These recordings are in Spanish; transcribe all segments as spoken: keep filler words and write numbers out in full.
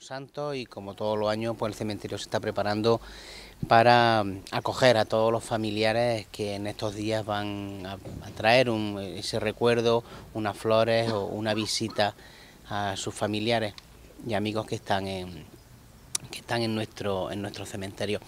Santos y como todos los años pues el cementerio se está preparando para acoger a todos los familiares que en estos días van a, a traer un, ese recuerdo, unas flores o una visita a sus familiares y amigos que están en, que están en, nuestro, en nuestro cementerio.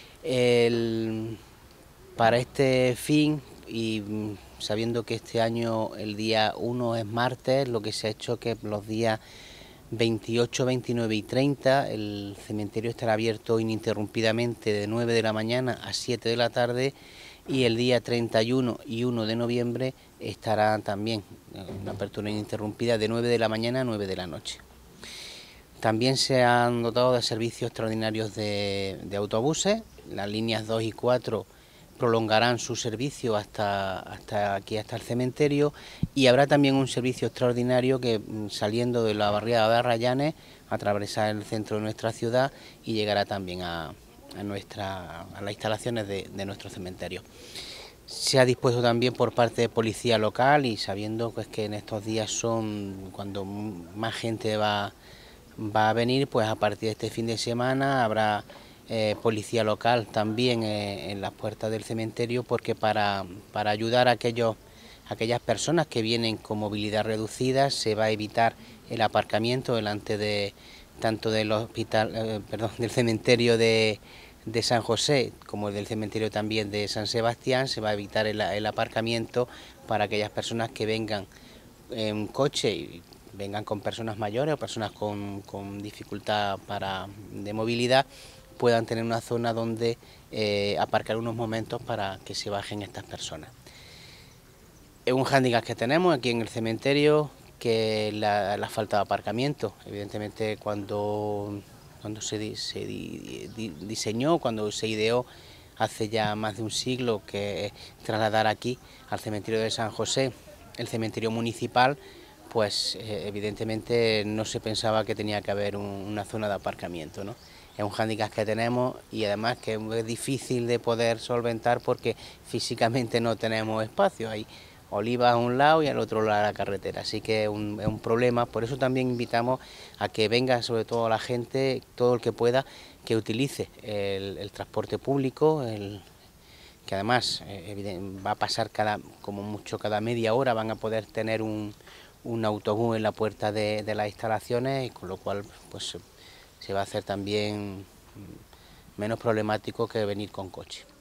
El, para este fin y sabiendo que este año el día uno es martes, lo que se ha hecho es que los días veintiocho, veintinueve y treinta el cementerio estará abierto ininterrumpidamente de nueve de la mañana a siete de la tarde y el día treinta y uno y uno de noviembre estará también una apertura ininterrumpida de nueve de la mañana a nueve de la noche. También se han dotado de servicios extraordinarios de, de autobuses, las líneas dos y cuatro prolongarán su servicio hasta, hasta aquí, hasta el cementerio, y habrá también un servicio extraordinario que saliendo de la barriada de Arrayanes atravesará el centro de nuestra ciudad y llegará también a, a, nuestra, a las instalaciones de, de nuestro cementerio. Se ha dispuesto también por parte de policía local y sabiendo pues, que en estos días son cuando más gente va, va a venir, pues a partir de este fin de semana habrá Eh, policía local también eh, en las puertas del cementerio, porque para, para ayudar a aquellos, a aquellas personas que vienen con movilidad reducida se va a evitar el aparcamiento delante de tanto del hospital, eh, perdón, del cementerio de, de San José como del cementerio también de San Sebastián. Se va a evitar el, el aparcamiento para aquellas personas que vengan en coche y vengan con personas mayores o personas con, con dificultad para, de movilidad, puedan tener una zona donde eh, aparcar unos momentos para que se bajen estas personas. Es un hándicap que tenemos aquí en el cementerio, que la, la falta de aparcamiento. Evidentemente cuando, cuando se, se di, di, diseñó, cuando se ideó hace ya más de un siglo que trasladar aquí al cementerio de San José, el cementerio municipal, pues eh, evidentemente no se pensaba que tenía que haber un, una zona de aparcamiento, ¿no? Es un hándicap que tenemos y además que es difícil de poder solventar porque físicamente no tenemos espacio. Hay olivas a un lado y al otro lado la carretera, así que es un, es un problema. Por eso también invitamos a que venga sobre todo la gente, todo el que pueda, que utilice el, el transporte público, el, que además eh, va a pasar cada, como mucho cada media hora, van a poder tener un, un autobús en la puerta de, de las instalaciones, y con lo cual pues se va a hacer también menos problemático que venir con coche.